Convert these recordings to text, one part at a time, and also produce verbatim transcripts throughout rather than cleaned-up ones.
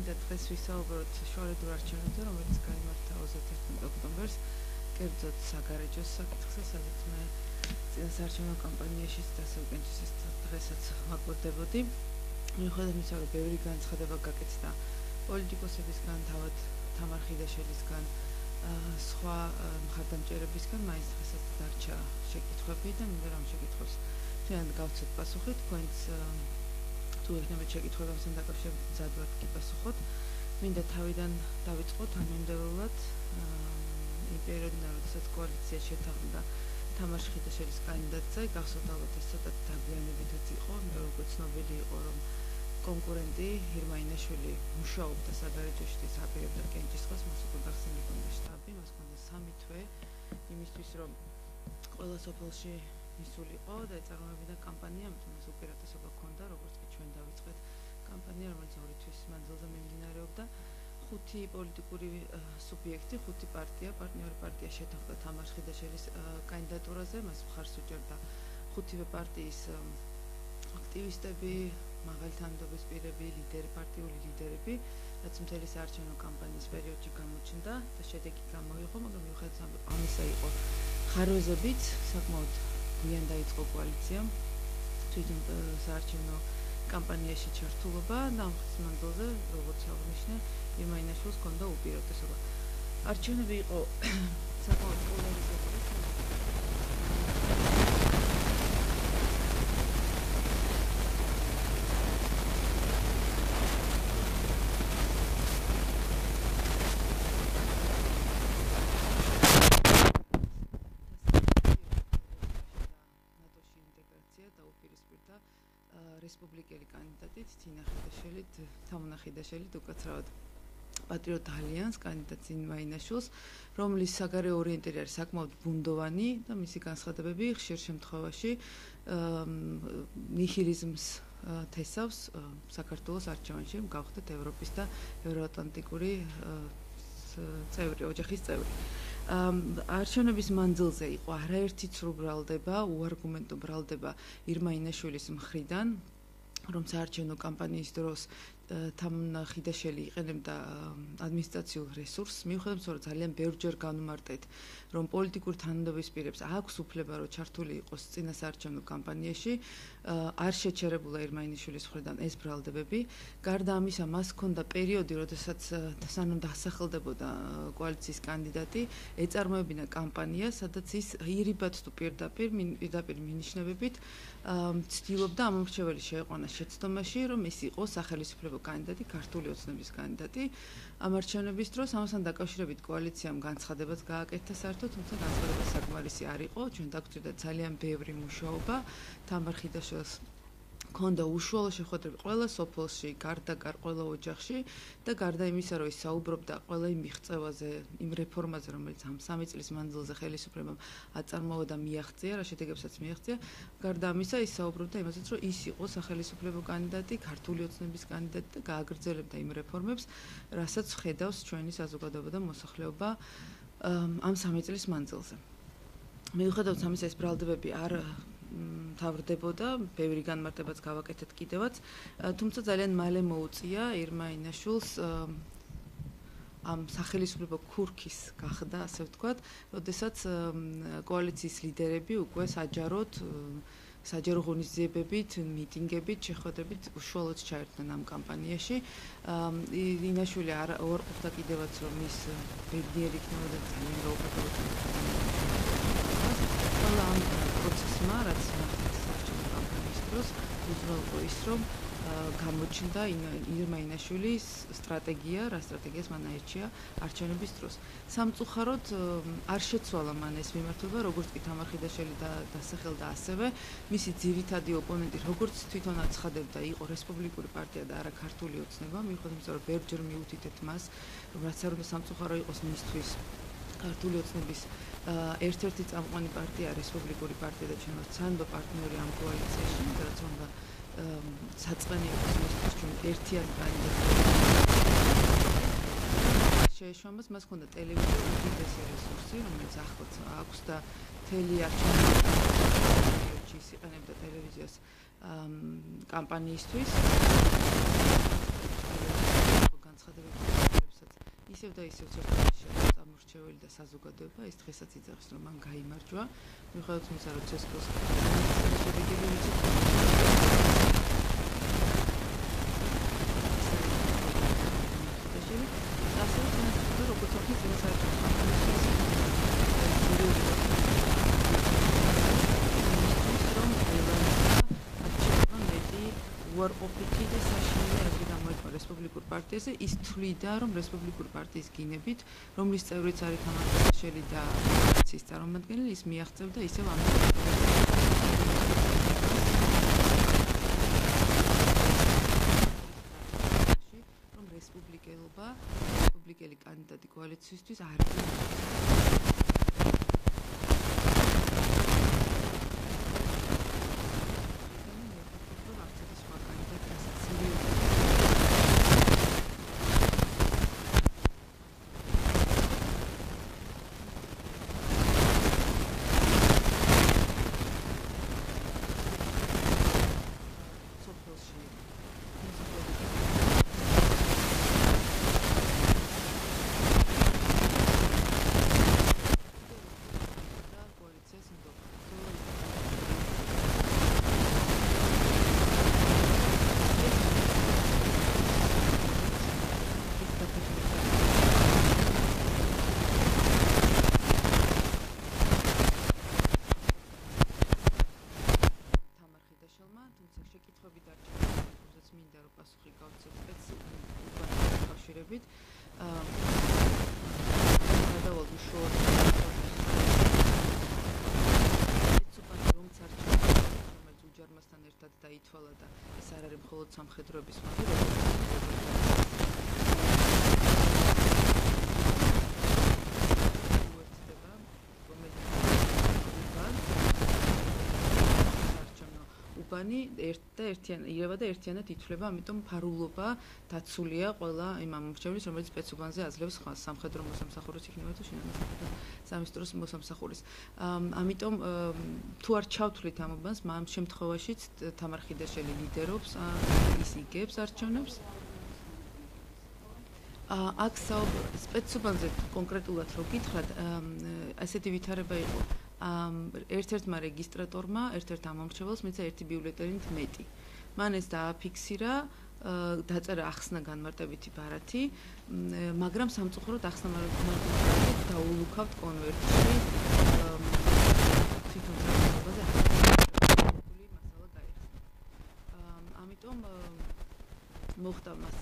მინდა დღეს ვისაუბროთ შორედურ არჩევნებზე, რომელიც გაიმართა ოცდაერთი ოქტომბერს, კერძოდ საგარეჯოს საკითხზე, სადაც მე წინასაარჩევნო კამპანიაში დასაუკეთესეს დღესაც ვაკვირდებოდი. მიუხედავად იმისა, რომ ბევრი განცხადება გაკეთდა პოლიტიკოსებისგან, თავად თამარ ხიდაშელისგან, სხვა მხარდამჭერებისგან, მაინც დღესაც დარჩა შეკითხვები და მინდა რომ შეკითხვებს თქვენ გავცეთ პასუხი, თქვენც თუ ეხნებათ შეკითხვებასთან დაკავშირებით მზად გიპასუხოთ. მინდა თავიდან დავიწყოთ თანამიმდევრულად იმ პერიოდიდან, როდესაც კოალიცია შეთანხმდა თამარ ხიდაშელის კანდიდატზე, გახსოვთ ალბათ ეს ცოტა დაგვიანებითაც იყო, მე როგორც ცნობილი იყო, რომ კონკურენტი ირმა ინაშვილი მუშაობდა საგარეჯოში, აპირებდა კენჭისყრას, მას უკვე გახსნილი ჰქონდა შტაბი, მას ჰქონდა სამი თვე იმისთვის, რომ ყველა სოფელში მისულიყო და ეწარმოებინა კამპანია, ამიტომ მას უპირატესობა ჰქონდა, როგორც კი ჩვენ დავიწყეთ კამპანია, რომელიც ორი თვის მანძილზე მიმდინარეობდა. ხუთი პოლიტიკური სუბიექტი, ხუთი პარტია, პარტნიორი პარტია შეთანხმდა თამარ ხიდაშელის კანდიდატურაზე, მას მხარს უჭერდა ხუთივე პარტიის აქტივისტები, მაღალი თანამდებობის პირები, ლიდერი, პარტიული ლიდერები, რაც მთელი საარჩევნო კამპანიის პერიოდში გამოჩნდა და შედეგი გამოიღო, მაგრამ მიუხედავად ამისა იყო ხარვეზებით, საკმაოდ გვიან დაიწყო კოალიციამ თვითონ საარჩევნო კამპანიაში ჩართულობა და ამ ხის მანძილზე, როგორც აღნიშნე, ირმა ინაშვილს ჰქონდა უპირატესობა. არჩევნები იყო საკმაოდ პოლარიზებული. დაუპირისპირდა რესპუბლიკელი კანდიდატით თინა ხიდაშელით, თამუნა ხიდაშელით, უკაცრავად პატრიოტ ალიანს კანდიდატ ირმა ინაშვილს, რომლის საგარეო ორიენტირი არის საკმაოდ ბუნდოვანი და მისი განცხადებები ხშირ შემთხვევაში ნიჰილიზმს თესავს საქართველოს არჩევანში, რომ გავხდეთ ევროპის და ევროატლანტიკური წევრი, ოჯახის წევრი. არჩევნების მანძილზე იყო არაერთი ცრუ ბრალდება, უარგუმენტო ბრალდება ირმა ინაშვილის მხრიდან, რომ საარჩევნო კამპანიის დროს თამუნა ხიდაშელი იყენებდა ადმინისტრაციულ რესურსს, მიუხედავად რომ ძალიან ბევრჯერ განუმარტეთ, რომ პოლიტიკური თანამდებობის პირებს აქვს უფლება, რომ ჩართული იყოს წინასაარჩევნო კამპანიაში, არ შეჩერებულა ირმა ინაშვილის მხრიდან ეს ბრალდებები. გარდა ამისა, მას ჰქონდა პერიოდი, როდესაც სანამ დასახელდებოდა კოალიციის კანდიდატი, ეწარმოებინა კამპანია, სადაც ის ირიბად თუ პირდაპირ, პირდაპირ მინიშნებებით ცდილობდა ამომრჩეველი შეეყვანა შეცდომაში, რომ ის იყოს სახელმწიფო კანდიდატი, ქართული ოცნების კანდიდატი. ამ არჩევნების დროს ამასთან დაკავშირებით კოალიციამ განცხადებაც გააკეთა საერთოდ, თუმცა განცხადება საკმარისი არ იყო, ჩვენ დაგვჭირდა ძალიან ბევრი მუშაობა თამარ ხიდაშელს ჰქონდა უშუალო შეხვედრები ყველა სოფელში, გარდაკარ ყველა ოჯახში და გარდა იმისა, რომ ის საუბრობდა ყველა იმ მიღწევაზე, იმ რეფორმაზე, რომელიც ამ სამი წლის მანძილზე ხელისუფლებამ აწარმოა და მიაღწია, რა შედეგებსაც მიაღწია, გარდა ამისა ის საუბრობდა იმასაც, რომ ის იყო სახელმწიფო კანდიდატი, ქართული ოცნების კანდიდატი და გააგრძელებდა იმ რეფორმებს, რასაც ხედავს ჩვენი საზოგადოება და მოსახლეობა ამ სამი წლის მანძილზე. მიუხედავად ამისა, ეს ბრალდებები არ მთავრდებოდა, ბევრი განმარტებაც გავაკეთეთ კიდევაც, თუმცა ძალიან მალე მოუწია ირმა ინაშვილს ამ სახელმწიფო ქურქის გახდა, ასე ვთქვათ, როდესაც კოალიციის ლიდერები უკვე საჯაროდ საჯარო ღონისძიებებით, მიტინგებით, შეხვედრებით უშუალოდ ჩაერთნენ ამ კამპანიაში. ინაშვილი არ უარყოფდა კიდევაც, რომ ის ბედნიერი იქნებოდა და ძალიან გაუხარდებოდა. ყველა ამ პროცესმა, რაც საარჩევნო კამპანიის დროს უძრაობა ის, რომ გამოჩნდა ირმა ინაშვილის სტრატეგია, რა სტრატეგიას მან აირჩია არჩევნების დროს. სამწუხაროდ არ შეცვალა მან ეს მიმართულება, როგორც კი თამარ ხიდაშელი დასახელდა, ასევე მისი ძირითადი ოპონენტი, როგორც თვითონ აცხადებდა, იყო რესპუბლიკური პარტია და არა ქართული ოცნება, მიუხედავად იმისა, რომ ბევრჯერ მიუთითეთ მას, რომ რაც არ უნდა სამწუხარო იყოს მისთვის ქართული ოცნების ერთ-ერთი წამყვანი პარტია რესპუბლიკური პარტია და ჩვენ ვართ სანდო პარტნიორი ამ კოალიციაში, რაც უნდა საწყენი იყოს მისთვის ჩვენ ერთიანი კანდიდატი. შეეშვამას მას ჰქონდა ტელევიზია უდიდესი რესურსი, რომელიც ახლაც აქვს და მთელი არჩევნებში ის იყენებდა ტელევიზიას კამპანიისთვის. ისევ და ისევ ცერტიფიკატი გამორჩეული და საზოგადოება ის დღესაც იძახის რომ მან გაიმარჯვა მიუხედავად იმისა რომ ცესკოს შედეგები ვიცით ასევე თუნდაც როგორც ახლა წინასაარჩევნო კამპანიის უარყოფითი და საშინელი აზრი გამოიყო რესპუბლიკურ პარტიაზე ის თვლიდა რომ რესპუბლიკური პარტიის გინებით რომლის წევრიც არის თამაშაშელი და ფრაქციის წარმომადგენელი ის მიაღწევდა ისევ ამ რომ რესპუბლიკელობა რესპუბლიკელი კანდიდატი კოალიციისთვის არ არის სამხედროების უბანი ერთ და ერთიან ირება და ერთიანად ითვლება, ამიტომ ფარულობა დაცულია ყველა იმ ამომრჩევლის, რომელიც სპეცუბანზე აძლევს ხმას, სამხედრო მოსამსახურეს იქნება თუ შინაგან სამინისტროს მოსამსახურის. ამიტომ თუ არ ჩავთვლით ამ უბანს, ამ შემთხვევაშიც თამარ ხიდაშელი ლიდერობს, ის იგებს არჩევნებს. აქ სპეცუბანზე კონკრეტულად რო გითხრათ, ასეთი ვითარება იყო ერთ-ერთმა რეგისტრატორმა, ერთ-ერთ ამომრჩეველს მიცა ერთი ბიულეტენით მეტი. მან ეს დააფიქსირა, დაწერა ახსნა განმარტებითი ბარათი, მაგრამ სამწუხაროდ ახსნა განმარტებითი დაულუქავთ კონვერტში. თვითონ საკუთრებაზე ახალი მასალა გაიხსნა. ამიტომ მოხდა მას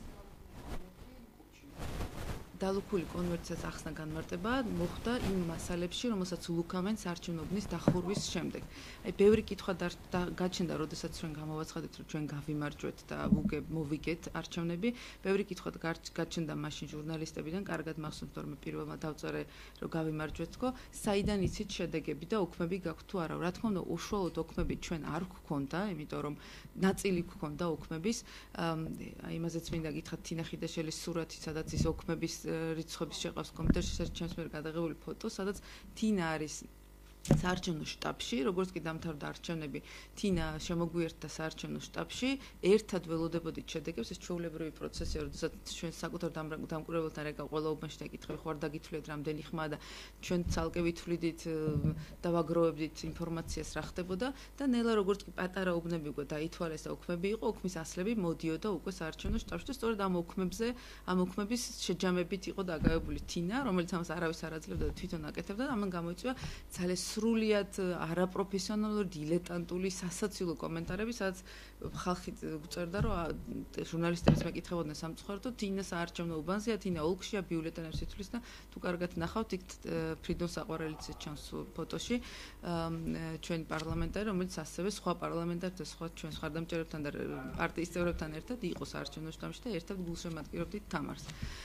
დალუქული კონვერტსაც ახსნა განმარტება მოხდა იმ მასალებში, რომელსაც ულუქავენ საარჩევნო დახურვის შემდეგ. აი, ბევრი კითხვა გაჩნდა, როდესაც ჩვენ გამოვაცხადეთ, რომ ჩვენ გავიმარჯვეთ და მოვიგეთ არჩევნები. ბევრი კითხვა გაჩნდა მაშინ ჟურნალისტებიდან, კარგად მახსოვს, რომ პირველმა დავწერე, რომ გავიმარჯვეთ თქო, საიდან იცით შედეგები და უქმები გაქვთ თუ არა. რა თქმა უნდა, უშუალოდ უქმები ჩვენ არ გვქონდა, იმიტომ რომ ნაწილი გვქონდა უქმების. აი, იმაზეც მინდა გითხრათ თინა ხიდაშელის სურათი, სადაც ის უქმების რიცხვების შეყავს კომპიუტერში ჩემს მიერ გადაღებული ფოტო, სადაც თინა არის საარჩევნო შტაბში, როგორც კი დამთავრდა არჩევნები, თინა შემოგვიერთდა საარჩევნო შტაბში, ერთად ველოდებოდით შედეგებს, ეს ჩვეულებრივი პროცესია, როდესაც ჩვენ საკუთარ დამკვირვებელთან რეკავ ყველა უბანში დაკითხები, ხوار დაგითვლით რამდენი ხმაა და ჩვენ ცალკე ვითვლიდით და ვაგროვებდით ინფორმაციას რა ხდებოდა და ნელა როგორც კი პატარა უბნები უკვე დაითვალეს და უქმები იყო, უქმის ასლები მოდიოდა უკვე საარჩევნო შტაბში და სწორედ ამ უქმებზე, ამ უქმების შეჯამებით იყო დაგავებული თინა, რომელიც ამას არავის არ აძლევდა და თვითონ აკეთებდა და ამან გამოიწვია ძალიან სრულიად არაპროფესიონალური, დილეტანტული, სასაცილო კომენტარები, სადაც ხალხი გვწერდა, რომ ჟურნალისტებიც მეკითხებოდნენ სამწუხაროდ, რომ თინა საარჩევნო უბანზეა, თინა ოლქშია, ბიულეტენებს ითვლის და თუ კარგად ნახავთ, იქ ფრიდონ საყვარელიძე ჩანს ფოტოში, ჩვენი პარლამენტარი, რომელიც ასევე სხვა პარლამენტართა, სხვა ჩვენ მხარდამჭერებთან და პარტიის წევრებთან ერთად იყო საარჩევნო შტაბში და ერთად გულშემატკივრობდით თამარს.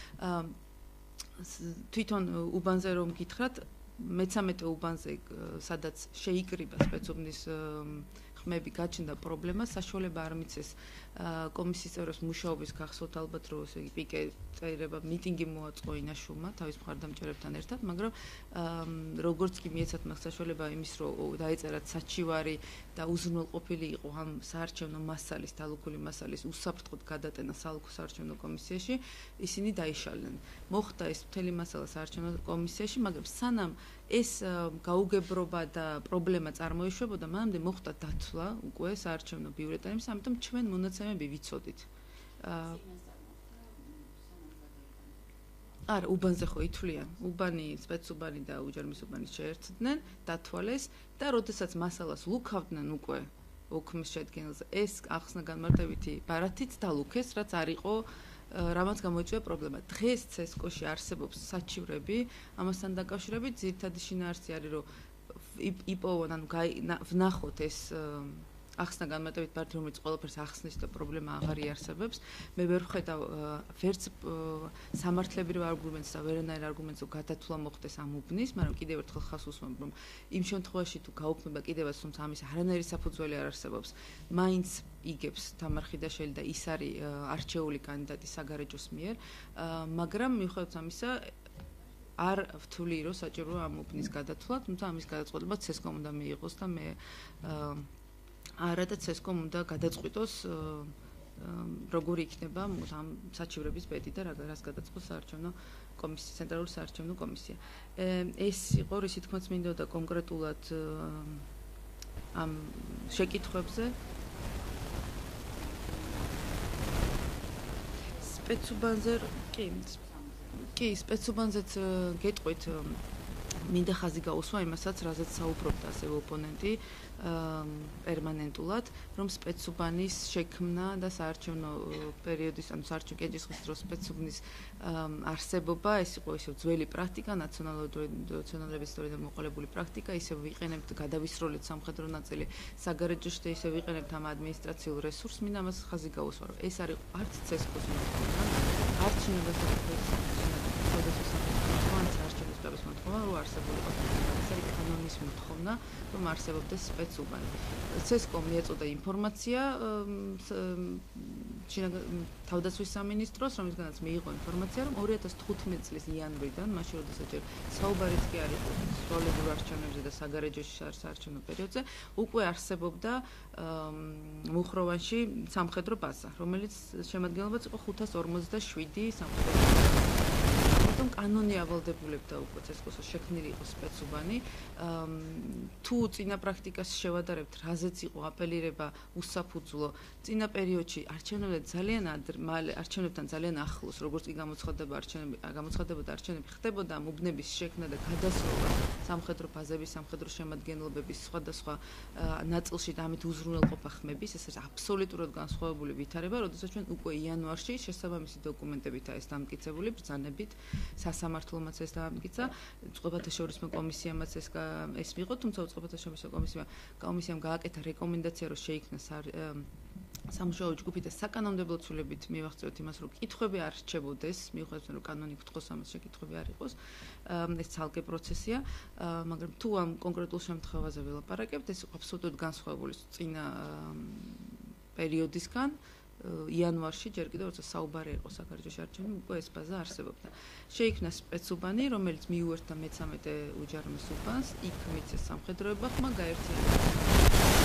თვითონ უბანზე რომ გითხრათ, მეცამეტე უბანზე, სადაც შეიკრიბა სპეცუბნის ხმები გაჩნდა პრობლემა, საშუალება არ მიცეს კომისიის წევრებს მუშაობის გახსოვთ ალბათ რომ ესე იგი პიკე წერება მიტინგი მოაწყო ინაშულმა თავის მხარდამჭერებთან ერთად, მაგრამ როგორც კი მიეცათ მას საშუალება იმის რომ დაეწერათ საჩივარი და უზრუნველყოფილი იყო ამ საარჩევნო მასალის, დალუქული მასალის უსაფრთხოდ გადატანა საოლქო საარჩევნო კომისიაში, ისინი დაიშალნენ. მოხდა ეს მთელი მასალა საარჩევნო კომისიაში, მაგრამ სანამ ეს გაუგებრობა და პრობლემა წარმოიშვებოდა, მანამდე მოხდა დაცვა უკვე საარჩევნო ბიულეტენების, ამიტომ ჩვენ მონაცემები ვიცოდით. არა, უბანზე ხო ითვლიან. უბანი, სპეცუბანი და უჯარმის უბანი შეერთდნენ, დათვალეს და როდესაც მასალას ლუქავდნენ უკვე ოქმის შედგენილზე, ეს ახსნა განმარტებითი ბარათიც დალუქეს, რაც არ იყო რამაც გამოიწვია პრობლემა. დღეს ცესკოში არსებობს საჩივრები, ამასთან დაკავშირებით ძირითადი შინაარსი არის, რომ იპოვონ, ანუ ვნახოთ ეს ახსნა განმარტებით ბარათი, რომელიც ყველაფერს ახსნის და პრობლემა აღარ იარსებებს. მე ვერ ვხედავ ვერც სამართლებრივ არგუმენტს და ვერანაირ არგუმენტს, რომ გადათვლა მოხდეს ამ უბნის, მაგრამ კიდევ ერთხელ ხას უსვამთ, რომ იმ შემთხვევაში თუ გაუქმება კიდევაც, თუმცა ამის არანაირი საფუძველი არ არსებობს, მაინც იგებს თამარ ხიდაშელი და ის არის არჩეული კანდიდატი საგარეჯოს მიერ, მაგრამ მიუხედავად ამისა არ ვთვლი, რომ საჭიროა ამ უბნის გადათვლა, თუმცა ამის გადაწყვეტილება ცესკომ უნდა მიიღოს და მე არა და ცესკომ უნდა გადაწყვიტოს როგორი იქნება ამ საჩივრების ბედი და რას გადაწყვეტს საარჩევნო კომისია, ცენტრალური საარჩევნო კომისია. ეს იყო რისი თქმაც მინდოდა კონკრეტულად ამ შეკითხვებზე. სპეცუბანზე კი კი სპეცუბანზეც გეტყვით მინდა ხაზი გაუსვა იმასაც, რაზეც საუბრობდა ასევე ოპონენტი პერმანენტულად, რომ სპეცუბანის შექმნა და საარჩევნო პერიოდის, ანუ საარჩევნო კენჭისყრის დროს სპეცუბნის არსებობა, ეს იყო ისევ ძველი პრაქტიკა, ნაციონალურების ისტორიიდან მოყოლებული პრაქტიკა, ისევ ვიყენებთ გადავისროლეთ სამხედრო ნაწილი საგარეჯოში და ისევ ვიყენებთ ამ ადმინისტრაციულ რესურსს, მინდა ამას ხაზი გაუსვა, რომ ეს არის არც ცესკოს მოთხოვნა, არც ჩინებასაკუთრების საარჩევნოს მოთხოვნა, რომ არსებობდა ეს არის კანონის მოთხოვნა, რომ არსებობდეს სპეცუბანი. ცესკომ მიეწოდა ინფორმაცია თავდაცვის სამინისტროს, რომლისგანაც მიიღო ინფორმაცია, რომ ორი ათას თხუთმეტი წლის იანვრიდან, მაშინ როდესაც ჯერ საუბარიც კი არ იყო სროლებურ არჩევნებზე და საგარეჯოში საარჩევნო პერიოდზე, უკვე არსებობდა მუხროვანში სამხედრო ბაზა, რომელიც შემადგენლობაც იყო ხუთას ორმოცდაშვიდი სამხედრო ბაზა. ამიტომ კანონი ავალდებულებდა უკვე ცესკოს შექმნილი იყო სპეცუბანი. თუ წინა პრაქტიკას შევადარებთ, რაზეც იყო აპელირება უსაფუძვლო, წინა პერიოდში არჩევნებთან ძალიან მალე, არჩევნებთან ძალიან ახლოს, როგორც კი გამოცხადდება არჩევნები, გამოცხადდებოდა არჩევნები, ხდებოდა ამ უბნების შექმნა და გადასროლა სამხედრო ბაზების, სამხედრო შემადგენლობების სხვადასხვა ნაწილში და ამით უზრუნველყოფა ხმების, ეს არის აბსოლუტურად განსხვავებული ვითარება, როდესაც ჩვენ უკვე იანვარში შესაბამისი დოკუმენტებითაა ეს დამტკიცებული ბრძანებით. სასამართლომაც ეს დაამტკიცა, წყობათა შორისმო კომისიამაც ეს ეს მიიღო, თუმცა წყობათა შორისმო კომისიამ კომისიამ გააკეთა რეკომენდაცია, რომ შეიქმნას სამუშაო ჯგუფი და საკანონმდებლო ცვლილებით მივახცევთ იმას, რომ კითხვები არ რჩებოდეს, მიუხედავად რომ კანონი გვთხოვს ამას შეკითხვები არ იყოს. ეს ცალკე პროცესია, მაგრამ თუ ამ კონკრეტულ შემთხვევაზე ვილაპარაკებთ, ეს აბსოლუტურად განსხვავებული წინა პერიოდისგან. იანვარში ჯერ კიდევ როცა საუბარი იყო საგარეჯოში არჩევნები, უკვე ეს ბაზა არსებობდა. შეიქმნა სპეცუბანი, რომელიც მიუერთდა მეცამეტე უჯარმის უბანს, იქ მიცეს სამხედროება ხმა გაერთიანდა